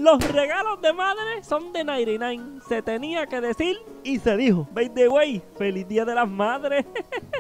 Los regalos de madre son de 99. Se tenía que decir y se dijo. By the way, feliz día de las madres.